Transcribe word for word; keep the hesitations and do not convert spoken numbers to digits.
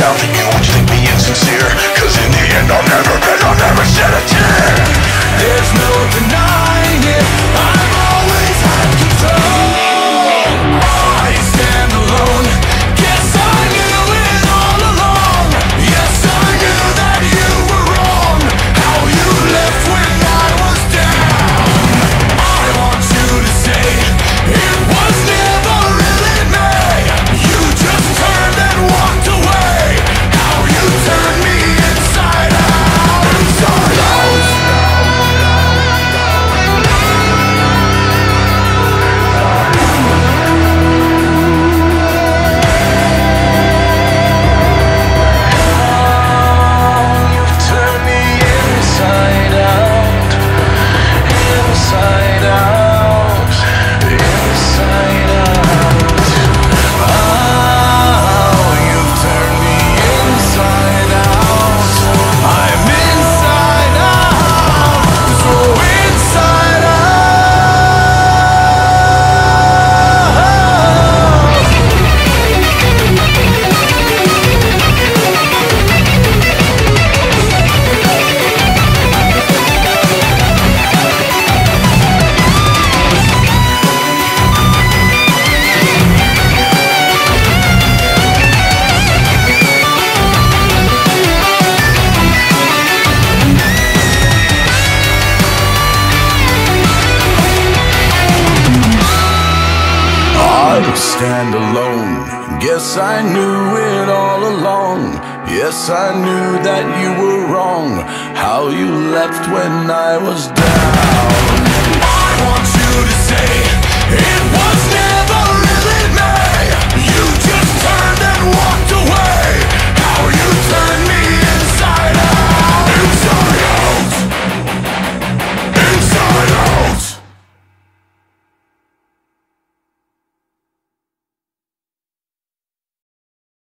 mouth at you, would you think me insincere? Cause in the end I'll never beg, I'll never shed a tear. There's no denying it, I've always had control. I stand alone, guess I knew it all along. Yes, I knew that you were wrong, how you left when I was down. I want you to say it was never really me. You just turned and walked away. How you turned me inside out, inside out. Stand alone, guess I knew it all along. Yes, I knew that you were wrong, how you left when I was down. I want you to say it was never really me. You just turned and walked